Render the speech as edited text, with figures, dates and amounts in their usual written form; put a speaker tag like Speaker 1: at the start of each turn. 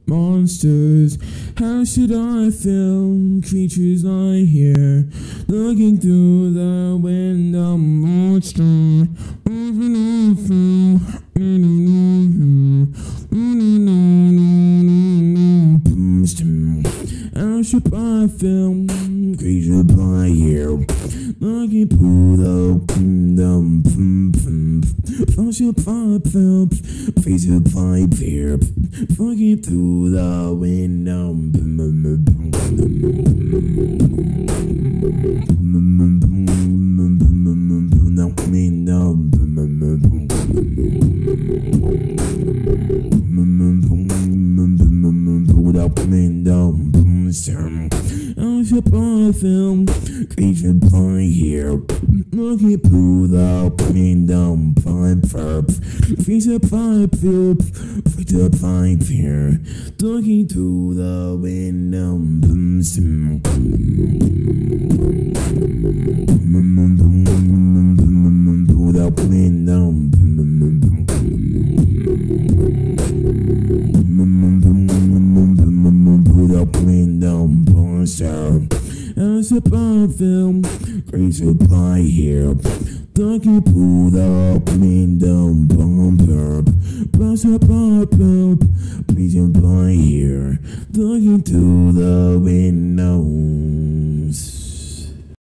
Speaker 1: monsters. How should I feel? Creatures lie here, looking through the window. Monster. How should I feel? Creatures lie here, looking through the window. How should I feel? Creatures lie here, looking through the window. How should I feel? Creatures fly here, looking through the window. Creatures fly here, looking through the window. How should I feel? Creatures fly here, looking through the window. How should I feel?